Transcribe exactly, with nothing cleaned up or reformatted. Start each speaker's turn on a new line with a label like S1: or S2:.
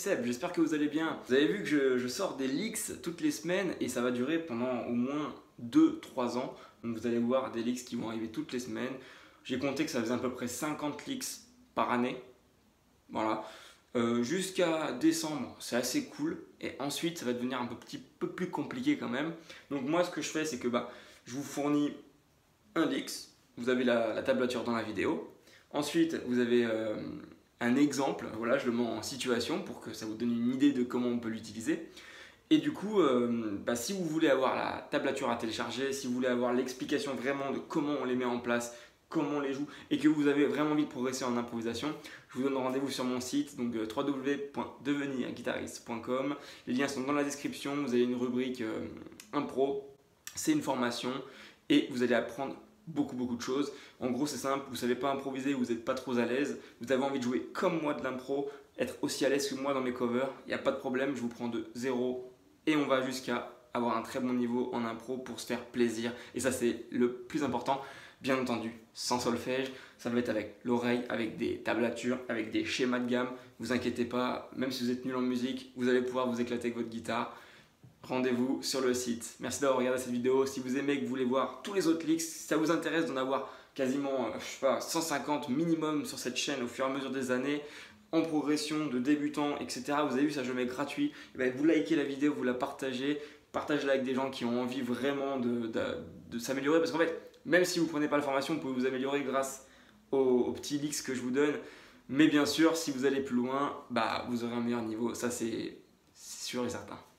S1: Seb, j'espère que vous allez bien. Vous avez vu que je, je sors des leaks toutes les semaines et ça va durer pendant au moins deux trois ans. Donc vous allez voir des leaks qui vont arriver toutes les semaines. J'ai compté que ça faisait à peu près cinquante leaks par année. Voilà. Euh, jusqu'à décembre, c'est assez cool. Et ensuite, ça va devenir un peu, petit peu plus compliqué quand même. Donc moi, ce que je fais, c'est que bah, je vous fournis un leaks. Vous avez la, la tablature dans la vidéo. Ensuite, vous avez euh, un exemple. Voilà, je le mets en situation pour que ça vous donne une idée de comment on peut l'utiliser. Et du coup, euh, bah, si vous voulez avoir la tablature à télécharger, si vous voulez avoir l'explication vraiment de comment on les met en place, comment on les joue, et que vous avez vraiment envie de progresser en improvisation, je vous donne rendez-vous sur mon site, donc euh, w w w point devenir guitariste point com. Les liens sont dans la description. Vous avez une rubrique euh, impro, c'est une formation, et vous allez apprendre beaucoup beaucoup de choses. En gros, c'est simple, vous ne savez pas improviser, vous n'êtes pas trop à l'aise, vous avez envie de jouer comme moi de l'impro, être aussi à l'aise que moi dans mes covers, il n'y a pas de problème, je vous prends de zéro et on va jusqu'à avoir un très bon niveau en impro pour se faire plaisir. Et ça, c'est le plus important, bien entendu, sans solfège, ça va être avec l'oreille, avec des tablatures, avec des schémas de gamme. Vous inquiétez pas, même si vous êtes nul en musique, vous allez pouvoir vous éclater avec votre guitare. Rendez-vous sur le site. Merci d'avoir regardé cette vidéo. Si vous aimez et que vous voulez voir tous les autres leaks, si ça vous intéresse d'en avoir quasiment je sais pas, cent cinquante minimum sur cette chaîne au fur et à mesure des années, en progression, de débutants, et cetera. Vous avez vu, ça je le mets gratuit. Et bien, vous likez la vidéo, vous la partagez, partagez-la avec des gens qui ont envie vraiment de, de, de s'améliorer. Parce qu'en fait, même si vous ne prenez pas la formation, vous pouvez vous améliorer grâce aux, aux petits leaks que je vous donne. Mais bien sûr, si vous allez plus loin, bah, vous aurez un meilleur niveau. Ça, c'est sûr et certain.